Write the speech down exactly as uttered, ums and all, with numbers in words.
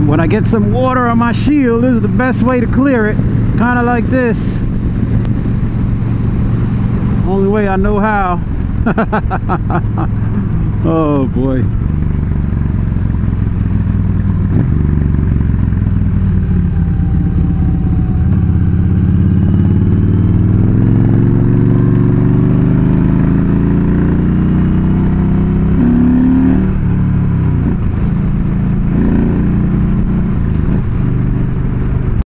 When I get some water on my shield, this is the best way to clear it. Kind of like this. Only way I know how. Oh boy.